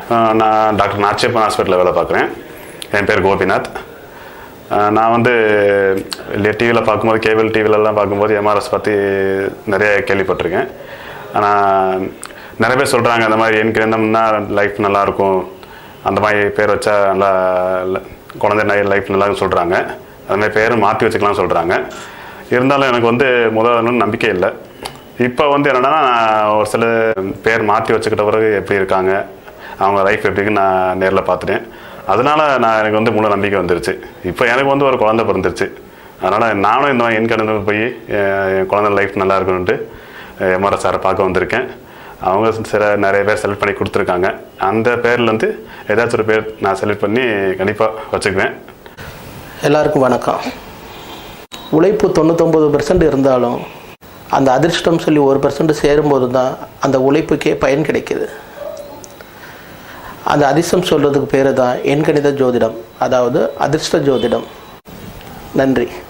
நான் டாக்டர் நாச்சியப்பன் ஹாஸ்பிட்டலில் வேலை பார்க்குறேன். என் பேர் கோபிநாத். நான் வந்து டிவியில் பார்க்கும்போது, கேபிள் டிவிலெலாம் பார்க்கும்போது எம்ஆர்எஸ் பற்றி நிறைய கேள்விப்பட்டிருக்கேன். ஆனால் நிறைய பேர் சொல்கிறாங்க இந்த மாதிரி எனக்கு என்னம்னா லைஃப் நல்லாயிருக்கும், அந்த மாதிரி பேர் வச்சா நல்லா குழந்தை லைஃப் நல்லா சொல்கிறாங்க. அதுமாதிரி பேர் மாற்றி வச்சுக்கலாம் சொல்கிறாங்க. இருந்தாலும் எனக்கு வந்து முதல்ல நம்பிக்கை இல்லை. இப்போ வந்து என்னென்னா ஒரு சில பேர் மாற்றி வச்சுக்கிட்ட பிறகு எப்படி இருக்காங்க, அவங்க லைஃப் எப்படி இருக்குன்னு நான் நேரில் பார்த்துட்டேன். அதனால் எனக்கு வந்து முழு நம்பிக்கை வந்துருச்சு. இப்போ எனக்கு வந்து ஒரு குழந்தை பிறந்துருச்சு. அதனால் நானும் இந்த மாதிரி என் கணக்கு போய் என் குழந்தை லைஃப் நல்லா இருக்கணுன்ட்டு எம்ஆர்எஸ் சாரை பார்க்க வந்திருக்கேன். அவங்க நிறைய பேர் செலக்ட் பண்ணி கொடுத்துருக்காங்க. அந்த பேர்லேருந்து ஏதாச்சும் ஒரு பேர் நான் செலக்ட் பண்ணி கண்டிப்பாக வச்சுக்குவேன். எல்லாருக்கும் வணக்கம். உழைப்பு 99% இருந்தாலும் அந்த அதிர்ஷ்டம் சொல்லி 1% சேரும்போது தான் அந்த உழைப்புக்கே பயன் கிடைக்கிது. அந்த அதிர்ஷ்டம் சொல்கிறதுக்கு பேர் தான் எண்கணித ஜோதிடம், அதாவது அதிர்ஷ்ட ஜோதிடம். நன்றி.